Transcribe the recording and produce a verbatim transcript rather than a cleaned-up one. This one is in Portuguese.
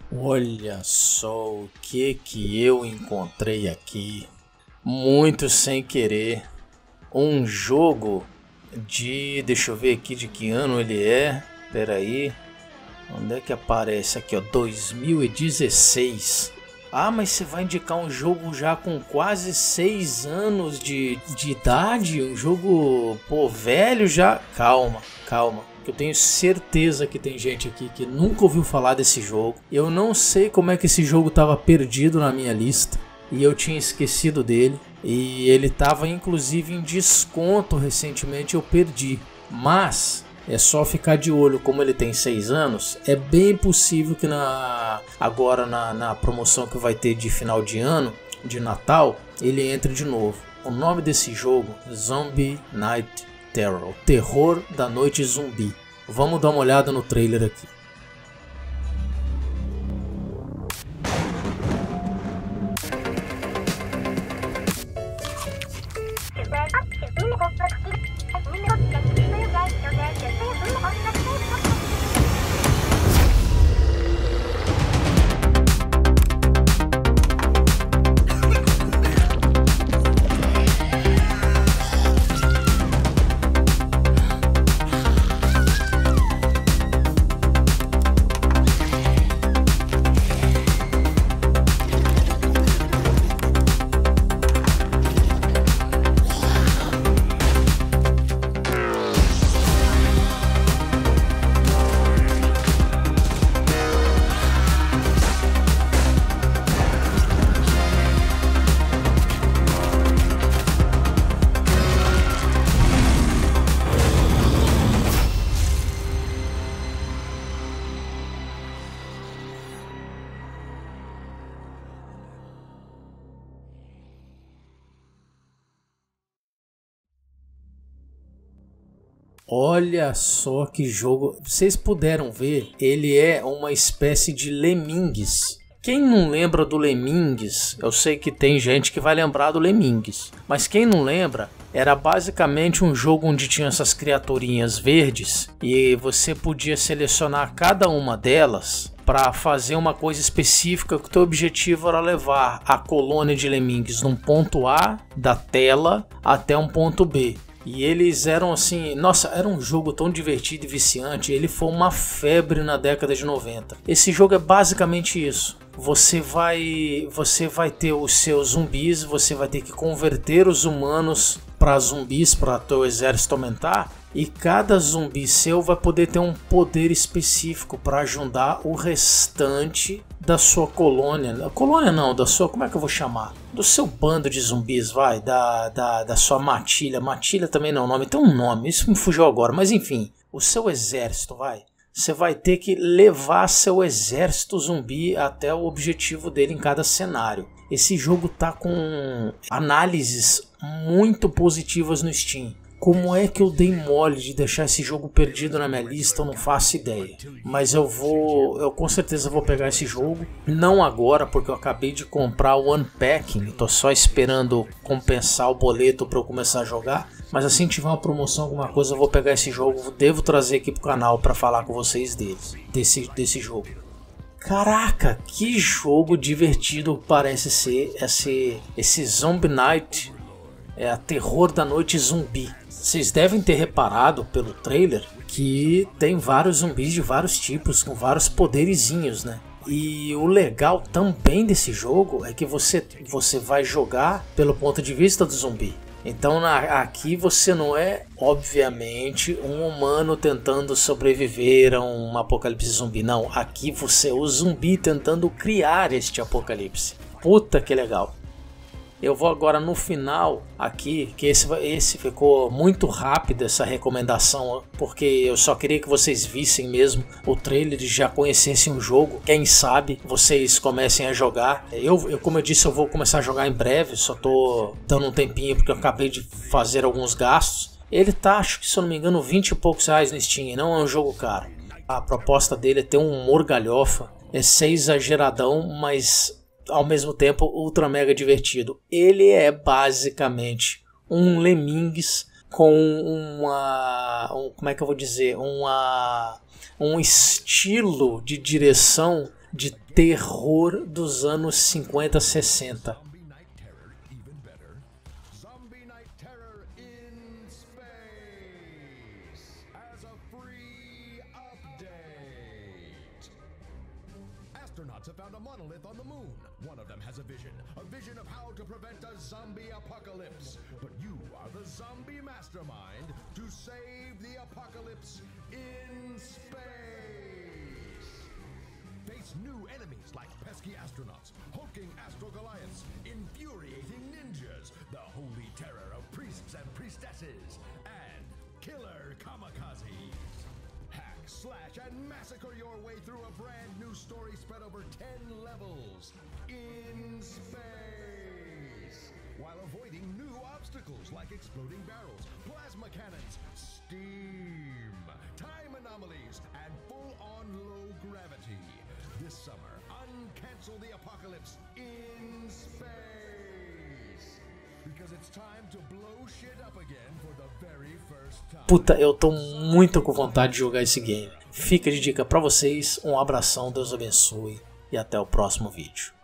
Olha só o que que eu encontrei aqui, muito sem querer. Um jogo de, deixa eu ver aqui de que ano ele é. Pera aí, onde é que aparece aqui, ó, dois mil e dezesseis. Ah, mas você vai indicar um jogo já com quase seis anos de, de idade? Um jogo, pô, velho já? Calma, calma. Eu tenho certeza que tem gente aqui que nunca ouviu falar desse jogo. Eu não sei como é que esse jogo estava perdido na minha lista e eu tinha esquecido dele. E ele estava inclusive em desconto recentemente, eu perdi. Mas é só ficar de olho, como ele tem seis anos, é bem possível que na agora na, na promoção que vai ter de final de ano, de Natal, ele entre de novo. O nome desse jogo, Zombie Night Terror, Terror da Noite Zumbi. Vamos dar uma olhada no trailer aqui. Olha só que jogo, vocês puderam ver, ele é uma espécie de Lemmings. Quem não lembra do Lemmings, eu sei que tem gente que vai lembrar do Lemmings, mas quem não lembra, era basicamente um jogo onde tinha essas criaturinhas verdes e você podia selecionar cada uma delas para fazer uma coisa específica, que o teu objetivo era levar a colônia de Lemmings de um ponto A da tela até um ponto B. E eles eram assim, nossa, era um jogo tão divertido e viciante, ele foi uma febre na década de noventa. Esse jogo é basicamente isso. Você vai, você vai ter os seus zumbis, você vai ter que converter os humanos para zumbis, para teu exército aumentar. E cada zumbi seu vai poder ter um poder específico para ajudar o restante da sua colônia. A colônia não, da sua, como é que eu vou chamar? Do seu bando de zumbis, vai, da, da, da sua matilha. Matilha também não é um nome, tem um nome, isso me fugiu agora, mas enfim, o seu exército, vai. Você vai ter que levar seu exército zumbi até o objetivo dele em cada cenário. Esse jogo tá com análises muito positivas no Steam. Como é que eu dei mole de deixar esse jogo perdido na minha lista, eu não faço ideia. Mas eu vou, eu com certeza vou pegar esse jogo. Não agora, porque eu acabei de comprar o Unpacking. Tô só esperando compensar o boleto para eu começar a jogar. Mas assim que tiver uma promoção, alguma coisa, eu vou pegar esse jogo. Devo trazer aqui pro canal para falar com vocês deles, desse, desse jogo. Caraca, que jogo divertido parece ser esse, esse Zombie Night. É a Terror da Noite Zumbi. Vocês devem ter reparado pelo trailer que tem vários zumbis de vários tipos, com vários poderizinhos, né? E o legal também desse jogo é que você, você vai jogar pelo ponto de vista do zumbi. Então na, aqui você não é, obviamente, um humano tentando sobreviver a um apocalipse zumbi. Não, aqui você é o zumbi tentando criar este apocalipse. Puta que legal. Eu vou agora no final aqui, que esse, esse ficou muito rápido essa recomendação, porque eu só queria que vocês vissem mesmo o trailer e já conhecessem o jogo. Quem sabe vocês comecem a jogar. Eu, eu como eu disse, eu vou começar a jogar em breve, só tô dando um tempinho porque eu acabei de fazer alguns gastos. Ele tá, acho que se eu não me engano, vinte e poucos reais no Steam, não é um jogo caro. A proposta dele é ter um humor galhofa, é ser exageradão, mas ao mesmo tempo ultra mega divertido. Ele é basicamente um Lemmings com uma, um, como é que eu vou dizer, uma, um estilo de direção de terror dos anos cinquenta, sessenta. Astronauts have found a monolith on the moon. One of them has a vision, a vision of how to prevent a zombie apocalypse. But you are the zombie mastermind to save the apocalypse in space. Face new enemies like pesky astronauts, hulking astro-goliaths, infuriating ninjas, the holy terror of priests and priestesses, and killer kamikazes. Hack, slash, and massacre your way through a brand new story spread over ten levels in space, while avoiding new obstacles like exploding barrels, plasma cannons, steam, time anomalies, and full-on low gravity. This summer, uncancel the apocalypse in space, because it's time to blow shit up again for the very first time. Puta, eu tô muito com vontade de jogar esse game. Fica de dica pra vocês, um abração, Deus abençoe e até o próximo vídeo.